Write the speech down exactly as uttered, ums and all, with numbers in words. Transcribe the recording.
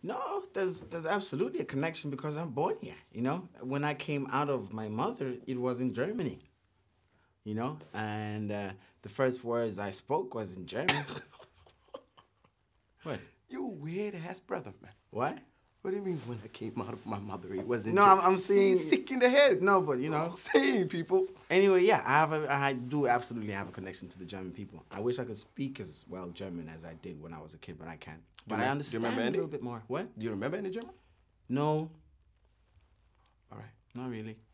No, there's there's absolutely a connection because I'm born here. You know, when I came out of my mother, it was in Germany. You know, and uh, the first words I spoke was in German. What? You a weird ass brother, man. What? What do you mean when I came out of my mother, it wasn't? No, I'm, I'm saying sick in the head. No, but you know, I'm saying people. Anyway, yeah, I have a, I do absolutely have a connection to the German people. I wish I could speak as well German as I did when I was a kid, but I can't. But I understand a little bit more. What? Do you remember any German? No. All right. Not really.